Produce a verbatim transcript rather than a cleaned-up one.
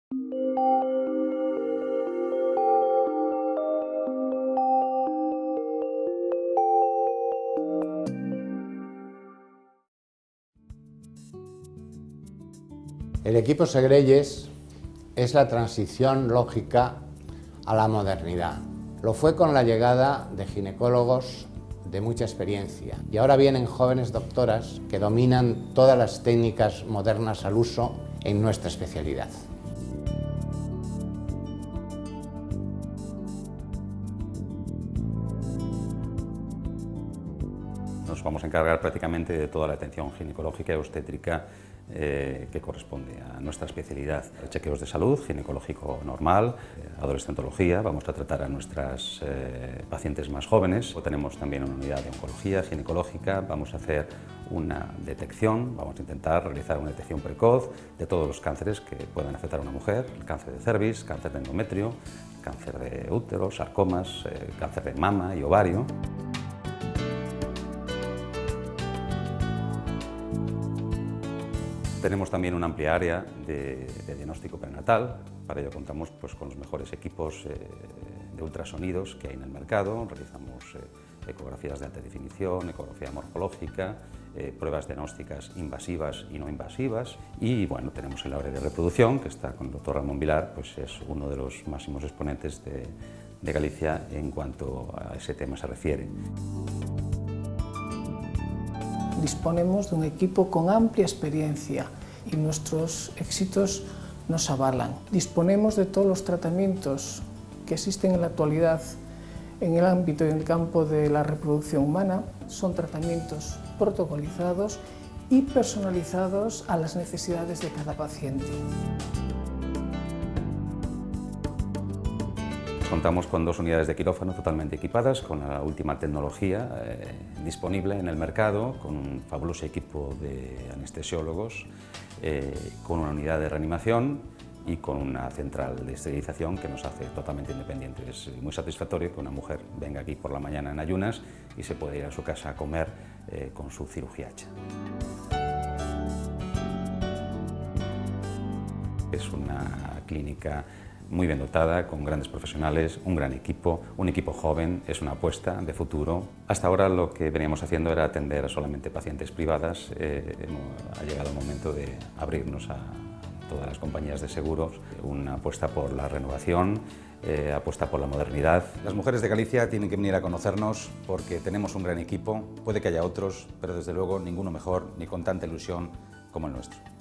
El equipo Segrelles es la transición lógica a la modernidad. Lo fue con la llegada de ginecólogos de mucha experiencia y ahora vienen jóvenes doctoras que dominan todas las técnicas modernas al uso en nuestra especialidad. Nos vamos a encargar prácticamente de toda la atención ginecológica y obstétrica eh, que corresponde a nuestra especialidad. Chequeos de salud, ginecológico normal, eh, adolescentología, vamos a tratar a nuestras eh, pacientes más jóvenes. Tenemos también una unidad de oncología ginecológica, vamos a hacer una detección, vamos a intentar realizar una detección precoz de todos los cánceres que puedan afectar a una mujer, el cáncer de cervix, cáncer de endometrio, cáncer de útero, sarcomas, eh, cáncer de mama y ovario. Tenemos también una amplia área de, de diagnóstico prenatal. Para ello contamos pues, con los mejores equipos eh, de ultrasonidos que hay en el mercado. Realizamos eh, ecografías de alta definición, ecografía morfológica, eh, pruebas diagnósticas invasivas y no invasivas. Y bueno, tenemos el área de reproducción, que está con el doctor Ramón Vilar, pues es uno de los máximos exponentes de, de Galicia en cuanto a ese tema se refiere. Disponemos de un equipo con amplia experiencia y nuestros éxitos nos avalan. Disponemos de todos los tratamientos que existen en la actualidad en el ámbito y en el campo de la reproducción humana. Son tratamientos protocolizados y personalizados a las necesidades de cada paciente. Contamos con dos unidades de quirófano totalmente equipadas, con la última tecnología eh, disponible en el mercado, con un fabuloso equipo de anestesiólogos, eh, con una unidad de reanimación y con una central de esterilización que nos hace totalmente independientes. Es muy satisfactorio que una mujer venga aquí por la mañana en ayunas y se pueda ir a su casa a comer eh, con su cirugía hecha. Es una clínica muy bien dotada, con grandes profesionales, un gran equipo, un equipo joven, es una apuesta de futuro. Hasta ahora lo que veníamos haciendo era atender a solamente pacientes privadas. Eh, ha llegado el momento de abrirnos a todas las compañías de seguros, una apuesta por la renovación, eh, apuesta por la modernidad. Las mujeres de Galicia tienen que venir a conocernos porque tenemos un gran equipo, puede que haya otros, pero desde luego ninguno mejor ni con tanta ilusión como el nuestro.